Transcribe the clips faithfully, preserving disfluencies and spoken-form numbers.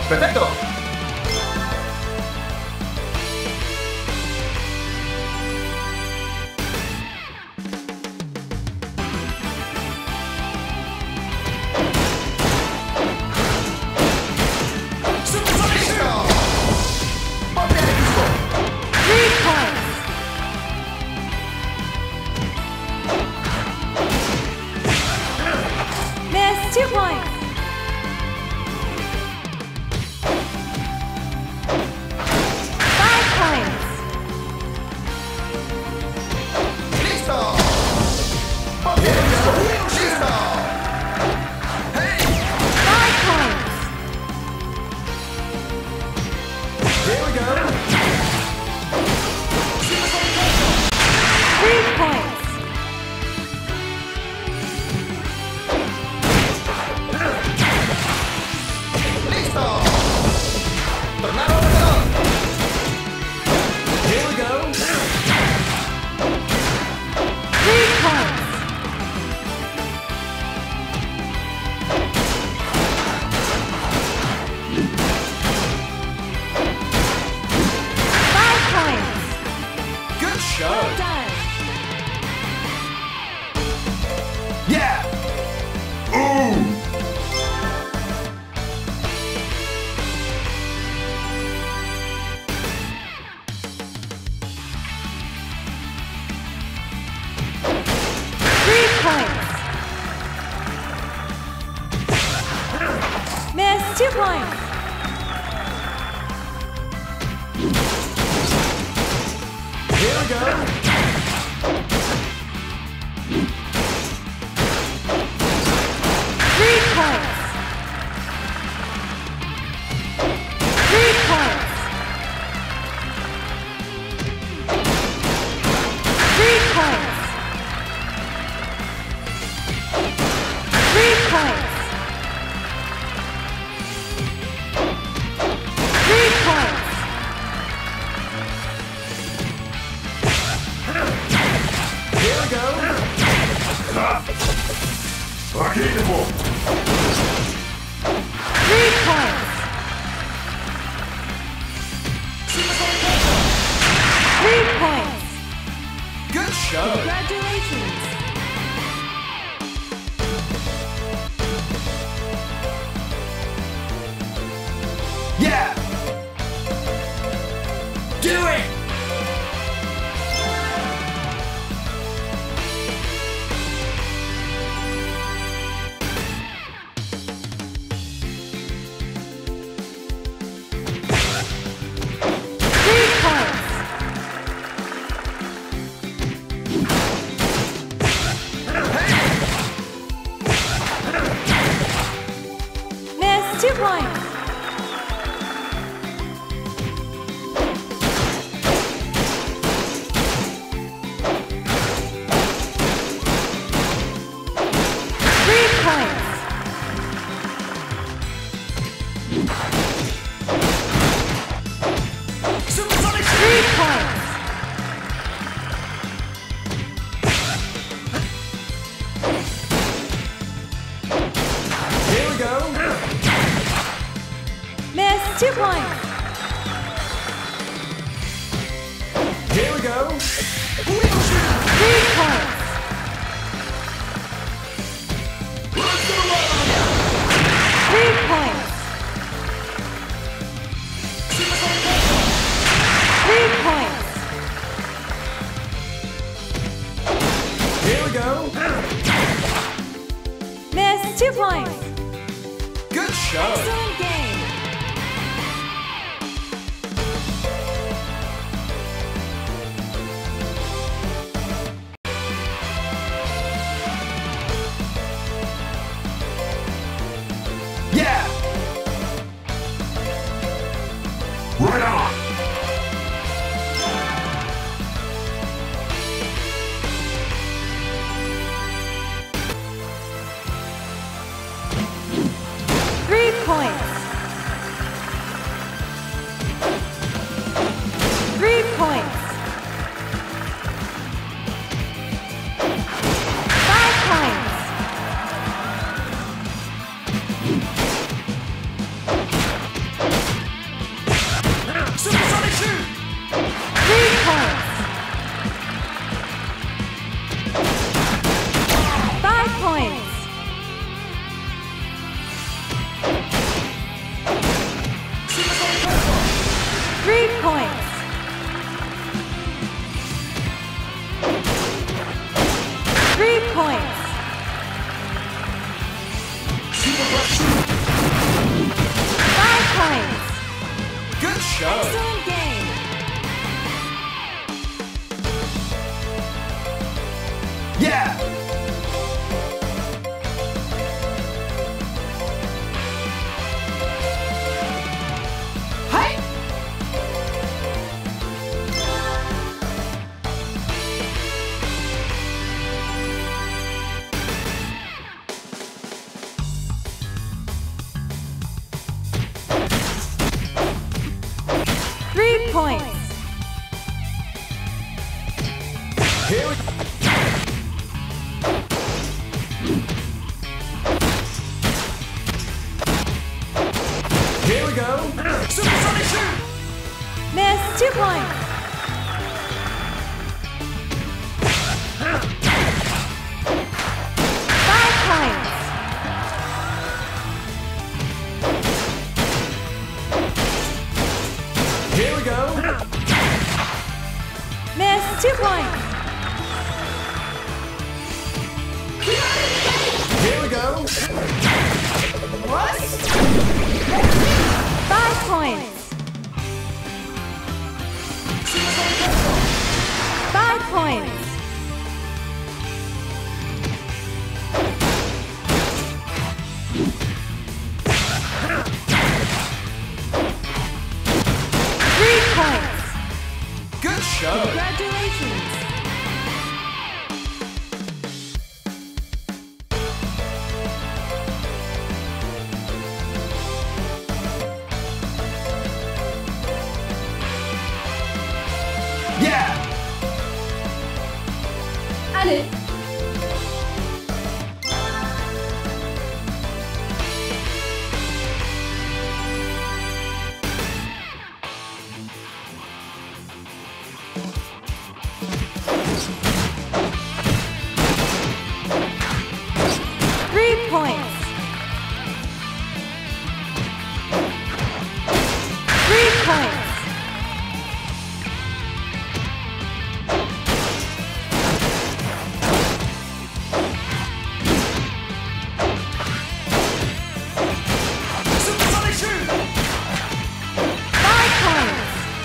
Perfecto. Two points. Five points. Listo. Listo. Listo. Hey. Five points. Here we go. Three points. Well done. Yeah! Ooh! Three points. Miss, two points. Here we go. Three points. Three points. Three points. Three points. Three points. Here we go. Unbeatable. Three points. Three points. Good show. Congratulations. Yeah! Do it! Three points. Miss, two points. Three points. Supersonic Three points. Here we go. Miss, two points. Here we go. Three points. Three points. Three points. Here we go. Miss, two points. Good show. Excellent game. Yeah! Right on! Three points. Here we Here we go. Supersonic shoot. Miss, two points. Five points. Here we go. Miss, two points. Here we go. What? Five points. Five points. Three points. Good show. Congratulations. Yeah. Allez. Three points. Three points. Supersonic shoot. Five points.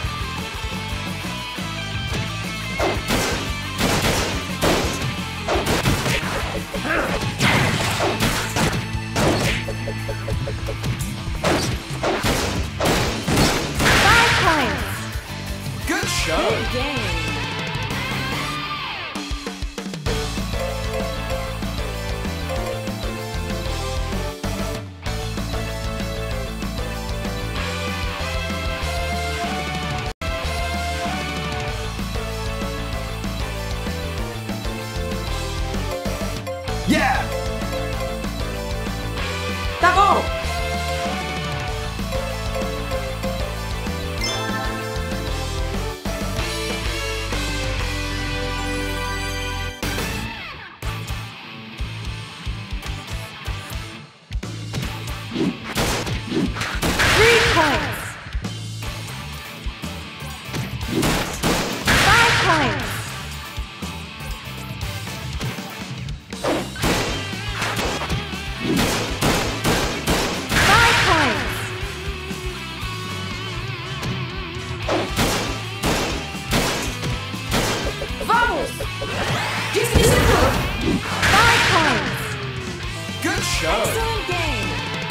Five points. Good show. Good game. Yeah. Bravo. Three points. Five points. Five points. Vamos! Five points. Good show. Excellent game.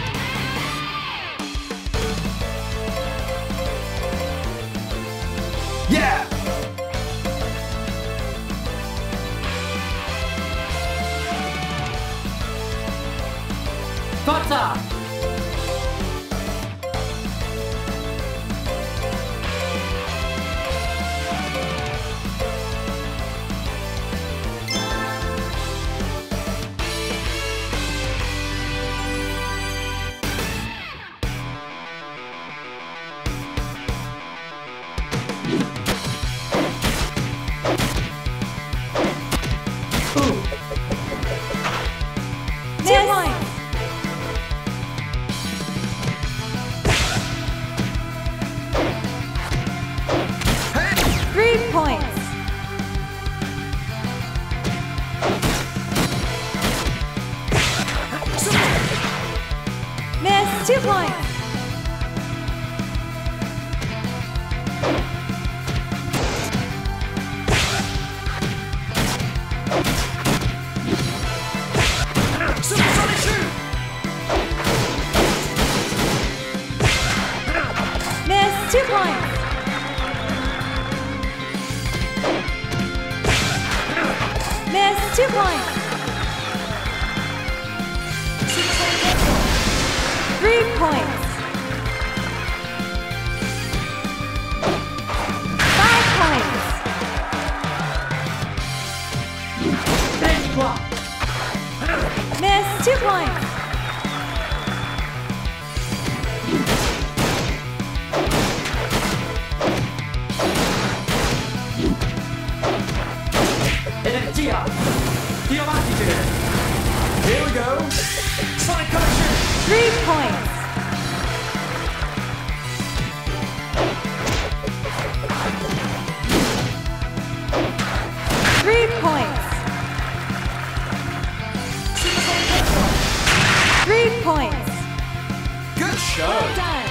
Yeah. Butter! Two points. Three points. Miss, two points. Supersonic shoot. Miss, two points. Miss, two points. Three points. Five points. Thanks, Miss. Two points. Energia. Diamantite. Here we go. Sonic collection. Three points. Three points. Three points. Good show. Well done.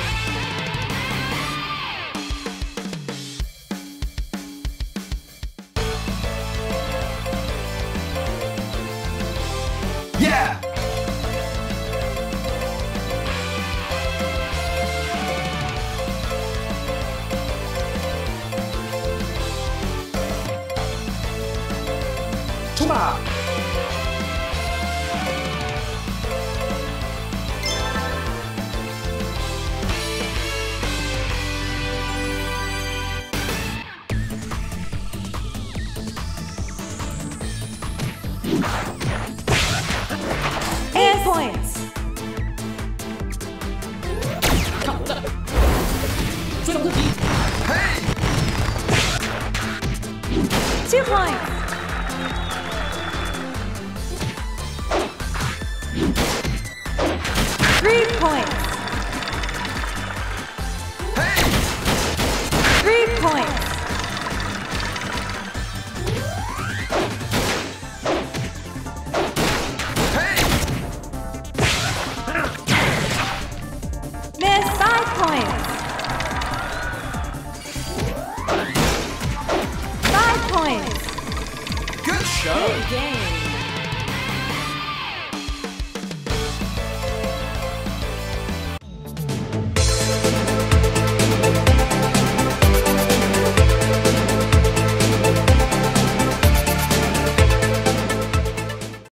Yeah. Tuma. Eight points. Hey. Two points. Three points. Hey. Three points. Hey. Miss. Five points. Five points. Good show. Good game.